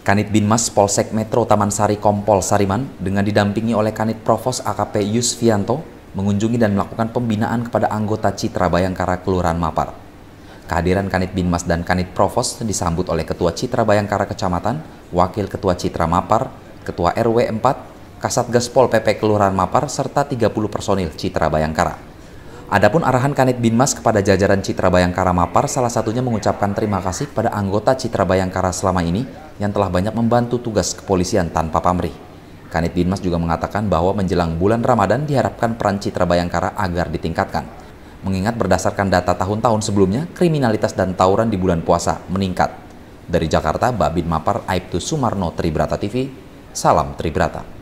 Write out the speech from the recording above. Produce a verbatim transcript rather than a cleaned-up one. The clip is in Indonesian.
Kanit Binmas Polsek Metro Taman Sari Kompol Sariman dengan didampingi oleh Kanit Provos A K P Yusfianto mengunjungi dan melakukan pembinaan kepada anggota Citra Bayangkara Kelurahan Mapar. Kehadiran Kanit Binmas dan Kanit Provos disambut oleh Ketua Citra Bayangkara Kecamatan, Wakil Ketua Citra Mapar, Ketua R W empat, Kasatgas Pol P P Kelurahan Mapar, serta tiga puluh personil Citra Bayangkara. Adapun arahan Kanit Binmas kepada jajaran Citra Bayangkara Mapar salah satunya mengucapkan terima kasih kepada anggota Citra Bayangkara selama ini yang telah banyak membantu tugas kepolisian tanpa pamrih. Kanit Binmas juga mengatakan bahwa menjelang bulan Ramadan diharapkan peran Citra Bayangkara agar ditingkatkan. Mengingat berdasarkan data tahun-tahun sebelumnya, kriminalitas dan tawuran di bulan puasa meningkat. Dari Jakarta, Babin Mapar, Aibtu Sumarno, Tribrata T V, salam Tribrata.